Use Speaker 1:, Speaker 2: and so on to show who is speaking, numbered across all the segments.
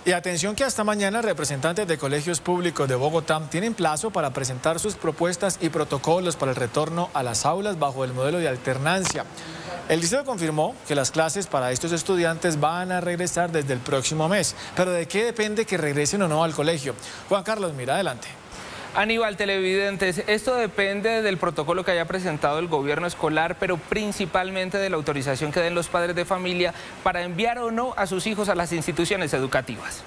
Speaker 1: Y atención que hasta mañana representantes de colegios públicos de Bogotá tienen plazo para presentar sus propuestas y protocolos para el retorno a las aulas bajo el modelo de alternancia. El distrito confirmó que las clases para estos estudiantes van a regresar desde el próximo mes. Pero ¿de qué depende que regresen o no al colegio? Juan Carlos, mira adelante.
Speaker 2: Aníbal, televidentes, esto depende del protocolo que haya presentado el gobierno escolar, pero principalmente de la autorización que den los padres de familia para enviar o no a sus hijos a las instituciones educativas.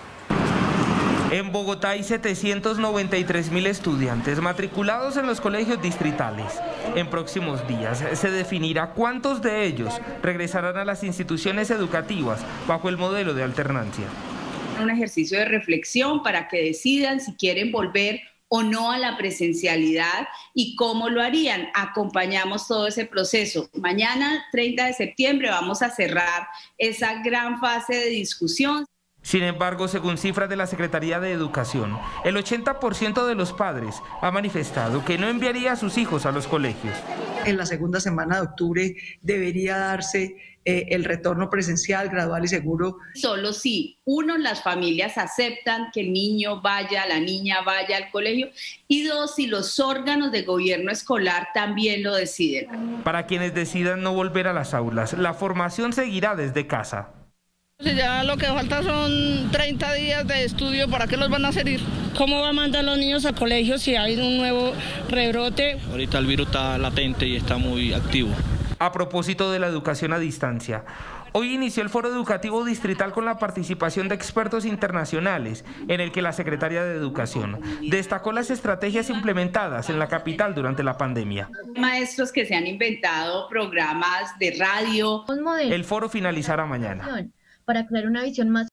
Speaker 2: En Bogotá hay 793.000 estudiantes matriculados en los colegios distritales. En próximos días se definirá cuántos de ellos regresarán a las instituciones educativas bajo el modelo de alternancia.
Speaker 3: Un ejercicio de reflexión para que decidan si quieren volver o no a la presencialidad y cómo lo harían. Acompañamos todo ese proceso. Mañana, 30 de septiembre, vamos a cerrar esa gran fase de discusión.
Speaker 2: Sin embargo, según cifras de la Secretaría de Educación, el 80% de los padres ha manifestado que no enviaría a sus hijos a los colegios.
Speaker 4: En la segunda semana de octubre debería darse el retorno presencial, gradual y seguro.
Speaker 3: Solo si, uno, las familias aceptan que el niño vaya, la niña vaya al colegio, y dos, si los órganos de gobierno escolar también lo deciden.
Speaker 2: Para quienes decidan no volver a las aulas, la formación seguirá desde casa.
Speaker 5: Si ya lo que falta son 30 días de estudio, ¿para qué los van a hacer ir?
Speaker 6: ¿Cómo va a mandar a los niños a colegio si hay un nuevo rebrote?
Speaker 7: Ahorita el virus está latente y está muy activo.
Speaker 2: A propósito de la educación a distancia, hoy inició el Foro Educativo Distrital con la participación de expertos internacionales, en el que la Secretaría de Educación destacó las estrategias implementadas en la capital durante la pandemia.
Speaker 3: Maestros que se han inventado programas de radio.
Speaker 2: El foro finalizará mañana.
Speaker 8: Para crear una visión más